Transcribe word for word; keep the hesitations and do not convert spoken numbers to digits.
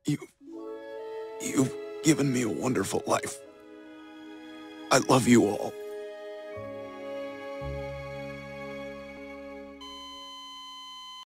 You, you've given me a wonderful life. I love you all.